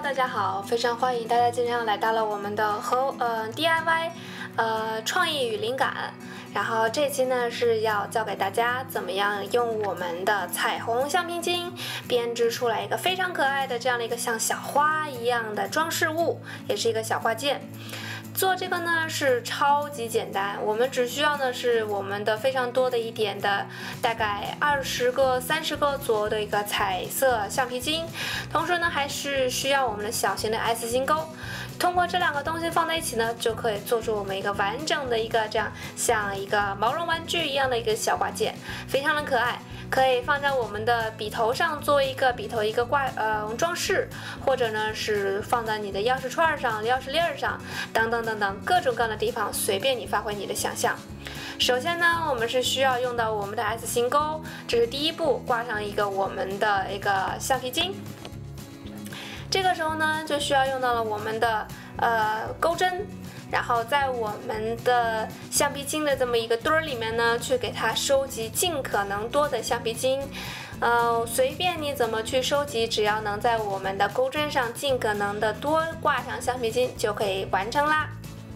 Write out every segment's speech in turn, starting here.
大家好，非常欢迎大家今天来到了我们的DIY 创意与灵感。然后这期呢是要教给大家怎么样用我们的彩虹橡皮筋编织出来一个非常可爱的这样的一个像小花一样的装饰物，也是一个小挂件。做这个呢是超级简单，我们只需要呢是我们的非常多的一点的大概20个、30个左右的一个彩色橡皮筋，同时呢还是需要我们的小型的 S 型钩。通过这两个东西放在一起呢，就可以做出我们一个完整的一个这样像一个毛绒玩具一样的一个小挂件，非常的可爱。可以放在我们的笔头上做一个笔头一个装饰，或者呢是放在你的钥匙串上、钥匙链上等等等等各种各样的地方，随便你发挥你的想象。首先呢，我们是需要用到我们的 S 型钩，这是第一步，挂上一个我们的一个橡皮筋。这个时候呢，就需要用到了我们的钩针。然后在我们的橡皮筋的这么一个堆儿里面呢，去给它收集尽可能多的橡皮筋，随便你怎么去收集，只要能在我们的钩针上尽可能的多挂上橡皮筋就可以完成啦。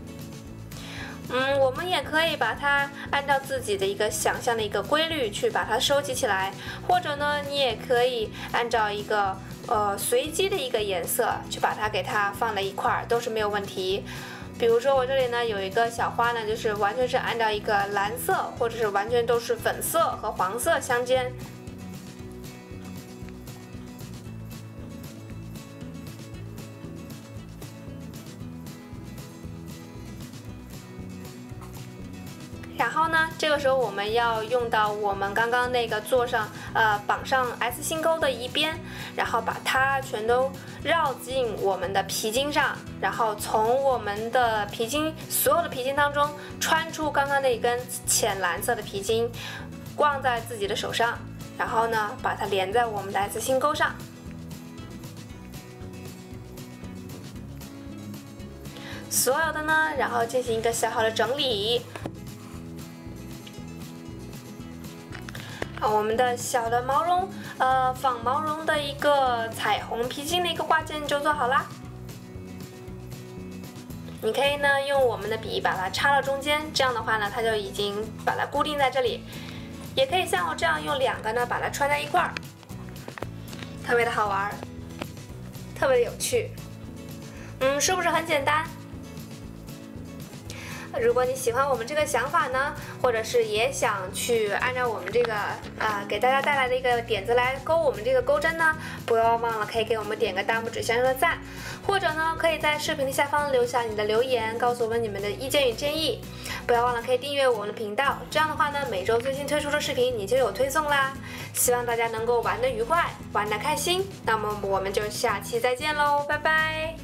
我们也可以把它按照自己的一个想象的一个规律去把它收集起来，或者呢，你也可以按照一个随机的一个颜色去把它给它放在一块儿，都是没有问题。比如说我这里呢有一个小花呢，就是完全是按照一个蓝色或者是完全都是粉色和黄色相间。然后呢，这个时候我们要用到我们刚刚那个绑上 S 型钩的一边，然后把它全都绕进我们的皮筋上，然后从我们的所有的皮筋当中穿出刚刚那根浅蓝色的皮筋，挂在自己的手上，然后呢把它连在我们的 S 型钩上。所有的呢，然后进行一个小小的整理。我们的小的仿毛绒的一个彩虹皮筋的一个挂件就做好啦。你可以呢用我们的笔把它插到中间，这样的话呢它就已经把它固定在这里。也可以像我这样用2个呢把它穿在一块儿，特别的好玩，特别的有趣。是不是很简单？如果你喜欢我们这个想法呢，或者是也想去按照我们这个给大家带来的一个点子来勾我们这个钩针呢，不要忘了可以给我们点个大拇指向上的赞，或者呢可以在视频的下方留下你的留言，告诉我们你们的意见与建议。不要忘了可以订阅我们的频道，这样的话呢每周最新推出的视频你就有推送啦。希望大家能够玩得愉快，玩得开心。那么我们就下期再见喽，拜拜。